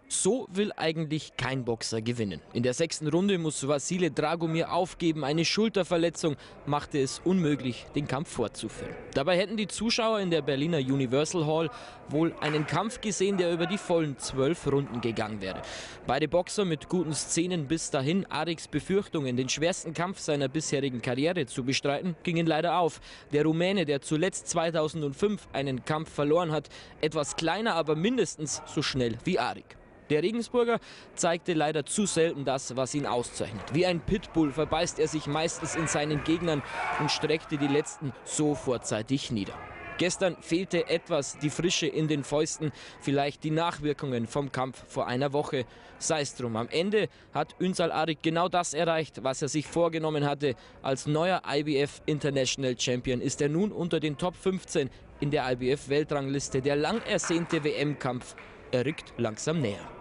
So will eigentlich kein Boxer gewinnen. In der 6. Runde muss Vasile Dragomir aufgeben. Eine Schulterverletzung machte es unmöglich, den Kampf fortzuführen. Dabei hätten die Zuschauer in der Berliner Universal Hall wohl einen Kampf gesehen, der über die vollen 12 Runden gegangen wäre. Beide Boxer mit guten Szenen bis dahin. Ariks Befürchtungen, den schwersten Kampf seiner bisherigen Karriere zu bestreiten, gingen leider auf. Der Rumäne, der zuletzt 2005 einen Kampf verloren hat, etwas kleiner, aber mindestens so schnell wie Arik. Der Regensburger zeigte leider zu selten das, was ihn auszeichnet. Wie ein Pitbull verbeißt er sich meistens in seinen Gegnern und streckte die letzten so vorzeitig nieder. Gestern fehlte etwas die Frische in den Fäusten, vielleicht die Nachwirkungen vom Kampf vor einer Woche. Sei es drum, am Ende hat Ünsal Arik genau das erreicht, was er sich vorgenommen hatte. Als neuer IBF International Champion ist er nun unter den Top 15 in der IBF Weltrangliste. Der lang ersehnte WM-Kampf, er rückt langsam näher.